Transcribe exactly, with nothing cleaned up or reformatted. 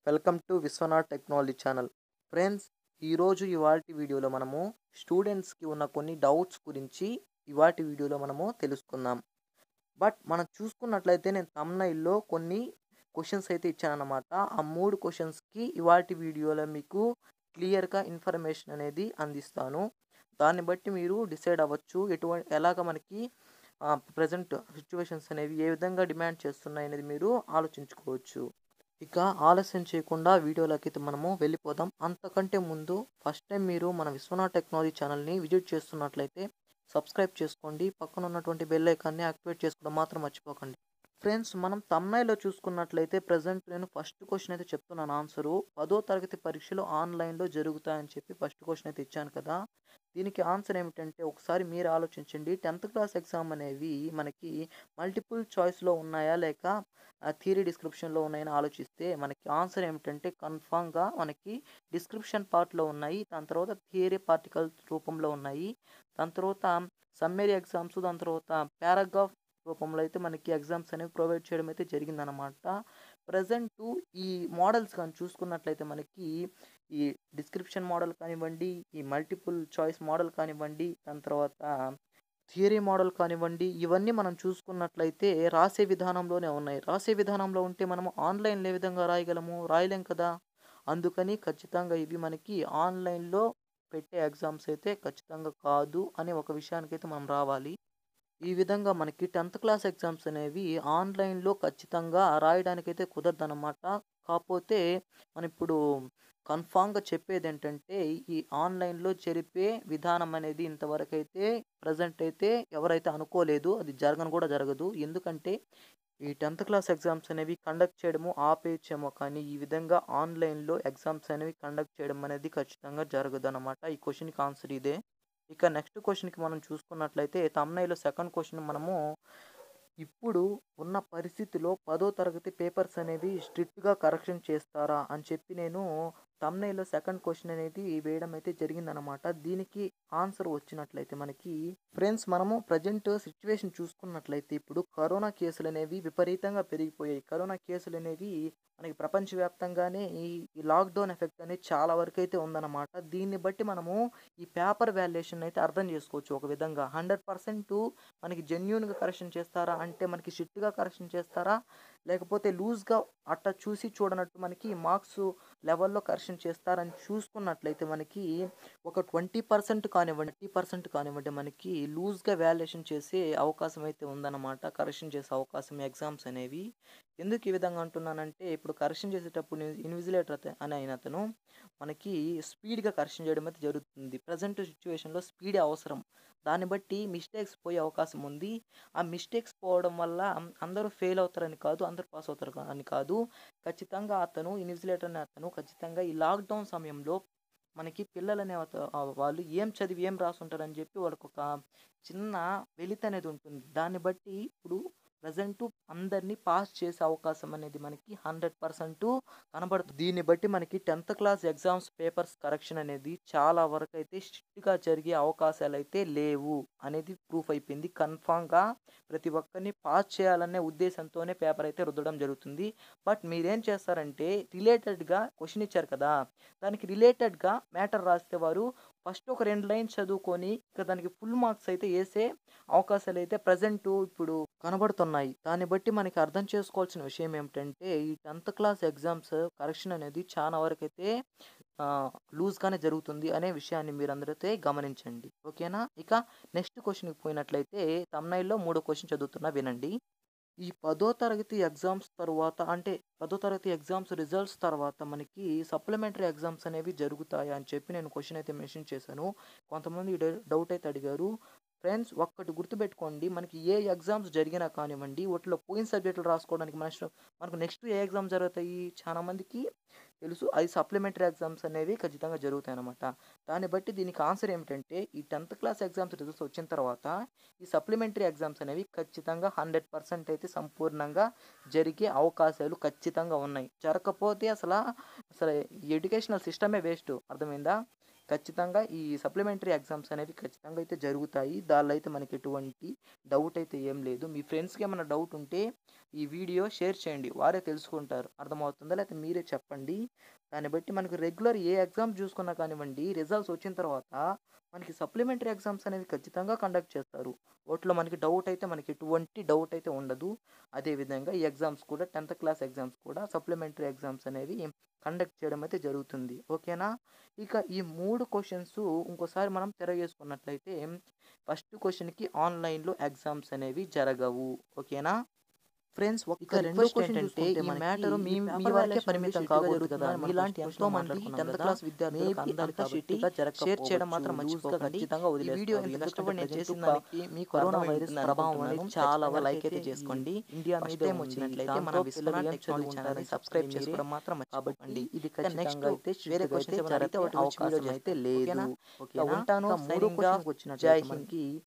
Welcome to Vishwanath technology channel. Friends, ఈరోజు ఇవాల్టి వీడియోలో మనము స్టూడెంట్స్‌కి ఉన్న కొన్ని డౌట్స్ గురించి ఇవాల్టి వీడియోలో మనము తెలుసుకుందాం. బట్ మనం చూసుకున్నట్లయితే నేను థంబ్‌నెయిల్‌లో కొన్ని క్వెషన్స్ అయితే ఇచ్చానన్నమాట. ఆ మూడు క్వెషన్స్‌కి ఇవాల్టి వీడియోలో మీకు క్లియర్‌గా ఇన్ఫర్మేషన్ అనేది అందిస్తాను. దాన్ని బట్టి మీరు డిసైడ్ అవ్వచ్చు. ఎటువ ఎలాగ మనకి ఆహ్, ప్రెజెంట్ సిట్యుయేషన్స్ అనేవి ఏ విధంగా డిమాండ్ చేస్తున్నాయనేది మీరు ఆలోచించుకోవచ్చు. ఇక ఆలస్యం చేయకుండా వీడియోలోకైతే మనము వెళ్ళిపోదాం. అంతకంటే ముందు ఫస్ట్ టైం మీరు మన విశ్వనాథ్ టెక్నాలజీ ఛానల్‌ని విజిట్ చేస్తున్నట్లయితే సబ్స్క్రైబ్ చేసుకోండి. పక్కన ఉన్నటువంటి బెల్ ఐకాన్‌ని యాక్టివేట్ చేసుకోవడం మాత్రం మర్చిపోకండి. ఫ్రెండ్స్, మనం థంబ్‌నెయిల్‌లో చూసుకున్నట్లయితే ప్రెజెంట్ నేను ఫస్ట్ క్వెషన్ అయితే చెప్తున్నాను ఆన్సరు. పదో తరగతి పరీక్షలు ఆన్‌లైన్‌లో జరుగుతాయని చెప్పి ఫస్ట్ క్వెషన్ అయితే ఇచ్చాను కదా! దీనికి ఆన్సర్ ఏమిటంటే ఒకసారి మీరు ఆలోచించండి. టెన్త్ క్లాస్ ఎగ్జామ్ అనేవి మనకి మల్టిపుల్ చాయిస్‌లో ఉన్నాయా? లేక ఆహ్, థియరీ డిస్క్రిప్షన్‌లో ఉన్నాయని ఆలోచిస్తే మనకి ఆన్సర్ ఏమిటంటే కన్ఫర్మ్‌గా మనకి డిస్క్రిప్షన్ పార్ట్‌లో ఉన్నాయి. దాని తర్వాత థియరీ పార్టికల్ రూపంలో ఉన్నాయి. దాని తర్వాత సమ్మరీ ఎగ్జామ్స్, దాని తర్వాత పారాగ్రాఫ్ రూపంలో అయితే మనకి ఎగ్జామ్స్ అనేవి ప్రొవైడ్ చేయడం అయితే జరిగిందనమాట. ప్రెజెంటు ఈ మోడల్స్ గాని చూసుకున్నట్లయితే మనకి ఈ డిస్క్రిప్షన్ మోడల్ కానివ్వండి, ఈ మల్టిపుల్ చాయిస్ మోడల్ కానివ్వండి, దాని తర్వాత థియరీ మోడల్ కానివ్వండి, ఇవన్నీ మనం చూసుకున్నట్లయితే రాసే విధానంలోనే ఉన్నాయి. రాసే విధానంలో ఉంటే మనము ఆన్‌లైన్‌లో ఏ విధంగా రాయగలము? రాయలేం కదా! అందుకని ఖచ్చితంగా ఇవి మనకి ఆన్‌లైన్‌లో పెట్టే ఎగ్జామ్స్ అయితే ఖచ్చితంగా కాదు అనే ఒక విషయానికైతే మనం రావాలి. ఈ విధంగా మనకి టెన్త్ క్లాస్ ఎగ్జామ్స్ అనేవి ఆన్‌లైన్‌లో ఖచ్చితంగా రాయడానికైతే కుదరదనమాట. కాపోతే మనమిప్పుడు కన్ఫర్మ్‌గా చెప్పేదేంటంటే, ఈ ఆన్‌లైన్‌లో జరిపే విధానం అనేది ఇంతవరకైతే ప్రెజెంట్ అయితే ఎవరైతే అనుకోలేదు. అది జరగను కూడా జరగదు. ఎందుకంటే, ఈ టెన్త్ క్లాస్ ఎగ్జామ్స్ అనేవి కండక్ట్ చేయడము ఆపేయచ్చేమో కానీ, ఈ విధంగా ఆన్‌లైన్‌లో ఎగ్జామ్స్ అనేవి కండక్ట్ చేయడం అనేది ఖచ్చితంగా జరగదనమాట. ఈ క్వెషన్‌కి ఆన్సర్ ఇదే. ఇక నెక్స్ట్ క్వెషన్‌కి మనం చూసుకున్నట్లయితే థంబ్‌నెయిల్‌లో సెకండ్ క్వెషన్ మనము ఇప్పుడు ఉన్న పరిస్థితిలో పదో తరగతి పేపర్స్ అనేవి స్ట్రిక్ట్‌గా కరెక్షన్ చేస్తారా? అని చెప్పి నేను థంబ్‌నెయిల్‌లో సెకండ్ క్వెషన్ అనేది వేయడం అయితే జరిగిందనమాట. దీనికి ఆన్సర్ వచ్చినట్లయితే మనకి ఫ్రెండ్స్, మనము ప్రెజెంట్ సిట్యుయేషన్ చూసుకున్నట్లయితే ఇప్పుడు కరోనా కేసులనేవి విపరీతంగా పెరిగిపోయాయి. కరోనా కేసులనేవి మనకి ప్రపంచవ్యాప్తంగానే ఈ ఈ లాక్‌డౌన్ ఎఫెక్ట్ అనేది చాలా వరకైతే ఉందన్నమాట. దీన్ని బట్టి మనము ఈ పేపర్ వాల్యుయేషన్ అయితే అర్థం చేసుకోవచ్చు ఒక విధంగా. వంద శాతం మనకి జెన్యూన్‌గా కరెక్షన్ చేస్తారా? అంటే మనకి స్ట్రిక్ట్‌గా కరెక్షన్ చేస్తారా? లేకపోతే లూజ్‌గా అట్టా చూసి చూడనట్టు మనకి మార్క్స్ లెవెల్‌లో కరెక్షన్ చేస్తారని చూసుకున్నట్లయితే మనకి ఒక ఇరవై శాతం కానివ్వండి, ముప్పై శాతం కానివ్వండి మనకి లూజ్‌గా వాల్యుయేషన్ చేసే అవకాశం అయితే ఉందన్నమాట. కరెక్షన్ చేసే అవకాశం ఎగ్జామ్స్ అనేవి. ఎందుకు ఈ విధంగా అంటున్నానంటే ఇప్పుడు కరెక్షన్ చేసేటప్పుడు ఇన్విజిలేటర్ అత అనే ఆయనతను మనకి స్పీడ్‌గా కరెక్షన్ చేయడం అయితే జరుగుతుంది. ప్రెజెంట్ సిట్యుయేషన్‌లో స్పీడే అవసరం. దాన్ని బట్టి మిస్టేక్స్ పోయే అవకాశం ఉంది. ఆ మిస్టేక్స్ పోవడం వల్ల అందరూ ఫెయిల్ అవుతారని కాదు, అందరూ పాస్ అవుతారు కా- అని కాదు. ఖచ్చితంగా అతను ఇన్విజిలేటర్ అనే అతను ఖచ్చితంగా ఈ లాక్‌డౌన్ సమయంలో మనకి పిల్లలనే అత ఆహ్, వాళ్ళు ఏం చదివి ఏం రాసుంటారని చెప్పి వాళ్ళకొక చిన్న వెలితనేది ఉంటుంది. దాన్ని బట్టి ఇప్పుడు ప్రెజెంటు అందరిని పాస్ చేసే అవకాశం అనేది మనకి వంద శాతం కనబడుతుంది. దీన్ని బట్టి మనకి tenth class exams papers correction అనేది చాలా వరకైతే స్ట్రిక్ట్‌గా జరిగే అవకాశాలైతే లేవు అనేది ప్రూఫ్ అయిపోయింది. కన్ఫర్మ్‌గా ప్రతి ఒక్కరిని పాస్ చేయాలనే ఉద్దేశంతోనే పేపర్ అయితే రుద్దడం జరుగుతుంది. బట్ మీరేం చేస్తారంటే రిలేటెడ్‌గా క్వెషన్ ఇచ్చారు కదా! దానికి రిలేటెడ్‌గా మ్యాటర్ రాస్తే వారు ఫస్ట్ ఒక రెండు లైన్స్ చదువుకొని ఇక దానికి ఫుల్ మార్క్స్ అయితే ఏసే అవకాశాలైతే ప్రెజెంటు ఇప్పుడు కనబడుతున్నాయి. దాన్ని బట్టి మనకి అర్థం చేసుకోవాల్సిన విషయం ఏమిటంటే, ఈ టెన్త్ క్లాస్ ఎగ్జామ్స్ కరెక్షన్ అనేది చానా వరకైతే ఆహ్, లూజ్‌గానే జరుగుతుంది అనే విషయాన్ని మీరందరైతే గమనించండి. ఓకేనా? ఇక నెక్స్ట్ క్వెషన్‌కి పోయినట్లయితే థంబ్‌నెయిల్‌లో మూడో క్వెషన్ చదువుతున్నా వినండి. ఈ పదో తరగతి ఎగ్జామ్స్ తరువాత అంటే పదో తరగతి ఎగ్జామ్స్ రిజల్ట్స్ తర్వాత మనకి సప్లిమెంటరీ ఎగ్జామ్స్ అనేవి జరుగుతాయా అని చెప్పి నేను క్వెషన్ అయితే మెన్షన్ చేశాను. కొంతమంది డౌ డౌట్ అయితే అడిగారు. ఫ్రెండ్స్, ఒక్కటి గుర్తుపెట్టుకోండి. మనకి ఏ ఎగ్జామ్స్ జరిగినా కానివ్వండి, వాటిలో పోయిన సబ్జెక్టులు రాసుకోవడానికి మనకు మనకు నెక్స్ట్ ఏ ఎగ్జామ్ జరుగుతాయి చాలా మందికి తెలుసు. అయి సప్లిమెంటరీ ఎగ్జామ్స్ అనేవి ఖచ్చితంగా జరుగుతాయన్నమాట. దాన్ని బట్టి దీనికి ఆన్సర్ ఏమిటంటే ఈ టెన్త్ క్లాస్ ఎగ్జామ్స్ రిజల్ట్స్ వచ్చిన తర్వాత ఈ సప్లిమెంటరీ ఎగ్జామ్స్ అనేవి ఖచ్చితంగా వంద శాతం అయితే సంపూర్ణంగా జరిగే అవకాశాలు ఖచ్చితంగా ఉన్నాయి. జరగకపోతే అసల అసలు ఎడ్యుకేషనల్ సిస్టమే వేస్ట్. అర్థమైందా? ఖచ్చితంగా ఈ సప్లిమెంటరీ ఎగ్జామ్స్ అనేవి ఖచ్చితంగా అయితే జరుగుతాయి. దానిలో అయితే మనకి ఎటువంటి డౌట్ అయితే ఏం లేదు. మీ ఫ్రెండ్స్‌కి ఏమైనా డౌట్ ఉంటే ఈ వీడియో షేర్ చేయండి. వారే తెలుసుకుంటారు. అర్థమవుతుందా? లేకపోతే మీరే చెప్పండి. దాన్ని బట్టి మనకు రెగ్యులర్ ఏ ఎగ్జామ్ చూసుకున్నా కానివ్వండి, రిజల్ట్స్ వచ్చిన తర్వాత మనకి సప్లిమెంటరీ ఎగ్జామ్స్ అనేవి ఖచ్చితంగా కండక్ట్ చేస్తారు. వాటిలో మనకి డౌట్ అయితే మనకి ఎటువంటి డౌట్ అయితే ఉండదు. అదేవిధంగా ఈ ఎగ్జామ్స్ కూడా టెన్త్ క్లాస్ ఎగ్జామ్స్ కూడా సప్లిమెంటరీ ఎగ్జామ్స్ అనేవి కండక్ట్ చేయడం అయితే జరుగుతుంది. ఓకేనా? ఇక ఈ మూడు క్వెషన్స్ ఇంకోసారి మనం తిరగేసుకున్నట్లయితే ఫస్ట్ క్వెషన్‌కి ఆన్‌లైన్‌లో ఎగ్జామ్స్ అనేవి జరగవు. ఓకేనా? ఫ్రెండ్స్ ఇక ఒక్క రెండో రిక్వెస్ట్ క్వెషన్ ఏంటంటే చూసుకుంటే ఈ మనకి మ్యాటర్ మీ ఈ మీ పేపర్ వరకే వాల్యుయేషన్ పరిమితం అనేది కాకూడదు స్ట్రిక్ట్‌గా కదా! జరుగుతుందని మీలాంటి మనం ఎంతో మంది మాట్లాడుకున్నాం టెన్త్ కదా! క్లాస్ విద్యార్థులకు మేబీ అందాలి అంత కాబట్టి స్ట్రిక్ట్‌గా షేర్ చేయడం జరగకపోవచ్చు. మాత్రం లూజ్‌గా మర్చిపోకండి. ఖచ్చితంగా ఈ వీడియో వదిలేస్తారు. ఇంత ఎందుకంటే కష్టపడి నేను ప్రెజెంట్ చేసిన ప దానికి మీకు కరోనా అర్థమై వైరస్ ఉంటుంది ప్రభావం అనుకుంటున్నాను. అనేది చాలా ఖచ్చితంగా వరకు లైక్ అయితే అయితే ఈ చేసుకోండి. ఇండియా ఫస్ట్ మీదే టైమ్ ఉంది. వచ్చినట్లయితే మన దాంతో పిల్లలు విశ్వనాథ్ ఏం టెక్నాలజీ ఛానల్‌ని చదువుకుంటారని సబ్స్క్రైబ్ చెప్పండి మీరే. చేసుకోవడం మాత్రం కాబట్టి మర్చిపోకండి. ఇది ఇక నెక్స్ట్ ఖచ్చితంగా అయితే వేరే స్ట్రిక్ట్‌గా అయితే క్వెషన్స్ ఏమైనా అడిగితే జరిగే వాటి గురించి వీడియో అవకాశం అయితే చేస్తాను. లేదు. ఓకేనా? ఇక ఓకేనా? ఉంటాను. ఇక మూడో సైనింగ్ ఆఫ్. క్వెషన్‌కి జై వచ్చినట్లయితే హింద్. మనకి